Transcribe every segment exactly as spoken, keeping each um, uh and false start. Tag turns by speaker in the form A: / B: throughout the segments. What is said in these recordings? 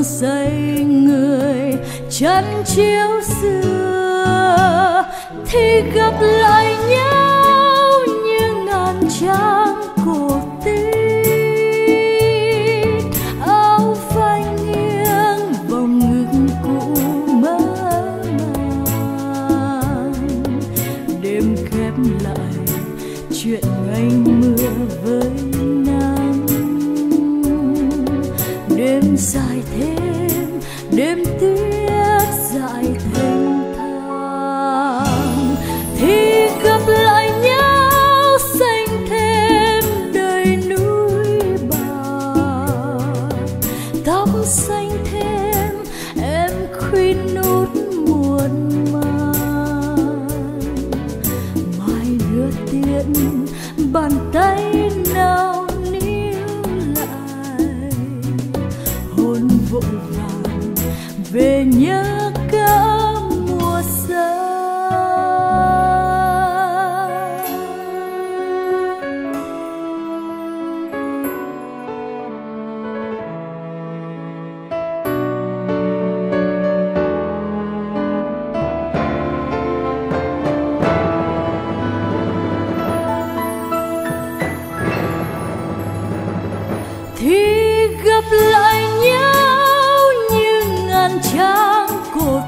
A: say người chăn chiếu xưa thì gặp lại nhau như ngàn trang cổ tích. Áo vai nghiêng vòng ngực cũ mơ màng, đêm khép lại chuyện ngày mưa với nắng. Đêm dài thêm, đêm tuyết dài thênh thang, thì gặp lại nhau xanh thêm đời núi bạc. Tóc xanh thêm em khuyên nút muộn màng, mai đưa tiễn bàn tay nào níu lại. Hôn vội vàng về nhớ cả mùa xa. Thì gặp lại nhau như ngàn trang cổ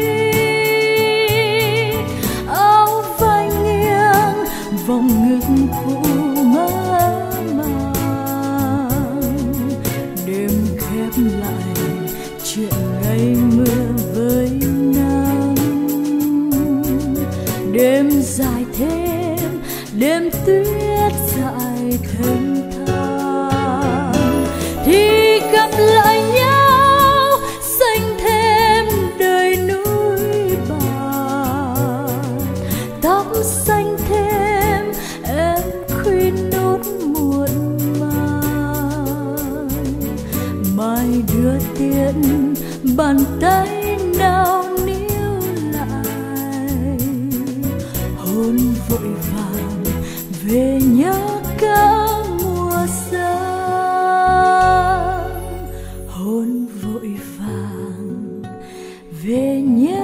A: tích. Áo vai nghiêng vòng ngực cũ mơ màng, đêm khép lại chuyện ngày mưa với nắng. Đêm dài thêm, đêm tuyết dài thênh thang, thì gặp lại nhau xanh thêm đời núi bạc. Tóc xanh thêm em khuyên nút muộn màng, mai đưa tiễn bàn tay nào níu lại. Hôn vội vàng về nhớ cả mùa xa. Hôn vội vàng về nhớ